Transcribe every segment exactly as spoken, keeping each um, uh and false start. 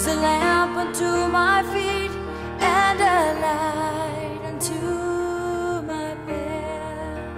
a lamp unto my feet and a light unto my path.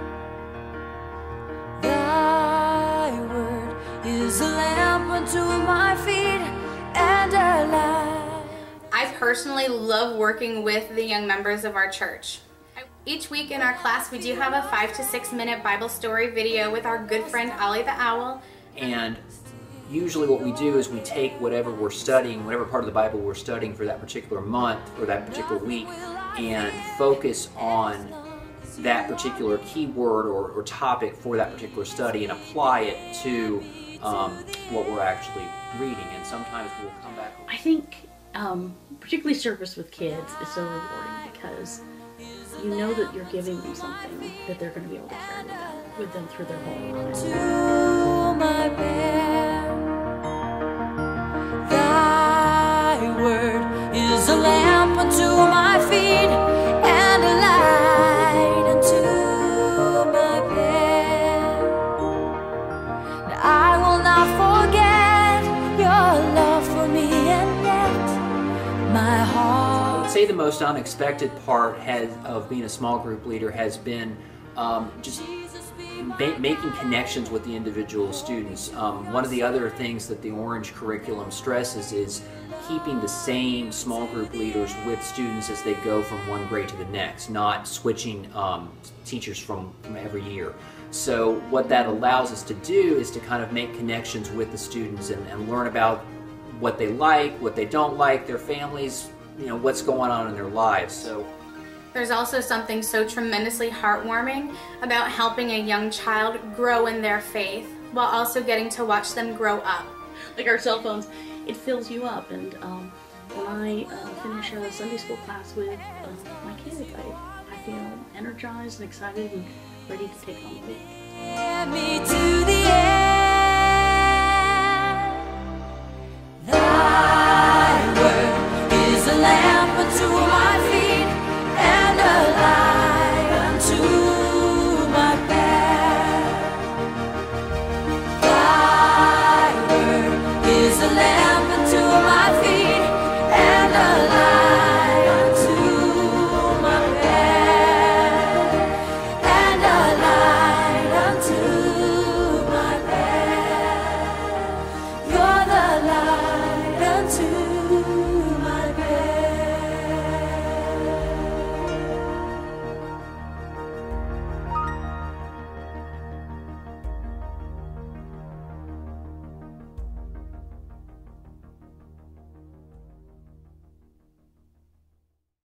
Thy word is a lamp unto my feet and a light. I personally love working with the young members of our church. Each week in our class we do have a five to six minute Bible story video with our good friend Ollie the Owl. And usually what we do is we take whatever we're studying, whatever part of the Bible we're studying for that particular month or that particular week, and focus on that particular keyword or, or topic for that particular study and apply it to um, what we're actually reading. And sometimes we'll come back. I think um, particularly service with kids is so rewarding because you know that you're giving them something that they're going to be able to carry with them, with them through their whole lives. To my bed, thy word is a lamp unto my feet and a light unto my path. And I will not forget your love for me, and yet my heart. I'd say the most unexpected part has, of being a small group leader has been um, just ma making connections with the individual students. Um, one of the other things that the Orange curriculum stresses is keeping the same small group leaders with students as they go from one grade to the next, not switching um, teachers from, from every year. So what that allows us to do is to kind of make connections with the students and, and learn about what they like, what they don't like, their families, you know, what's going on in their lives. So there's also something so tremendously heartwarming about helping a young child grow in their faith while also getting to watch them grow up. Like our cell phones, it fills you up, and um, when I uh, finish a Sunday school class with uh, my kids, I, I feel energized and excited and ready to take on the week. Me to the end.